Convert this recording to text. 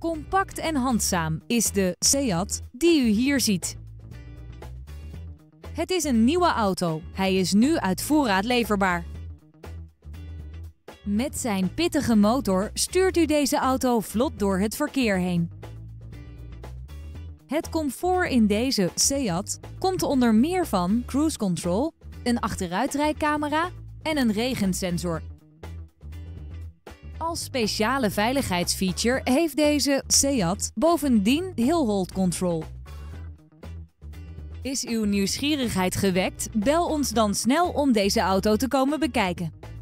Compact en handzaam is de Seat die u hier ziet. Het is een nieuwe auto. Hij is nu uit voorraad leverbaar. Met zijn pittige motor stuurt u deze auto vlot door het verkeer heen. Het comfort in deze Seat komt onder meer van cruise control, een achteruitrijcamera en een regensensor. Als speciale veiligheidsfeature heeft deze Seat bovendien hill hold control. Is uw nieuwsgierigheid gewekt? Bel ons dan snel om deze auto te komen bekijken.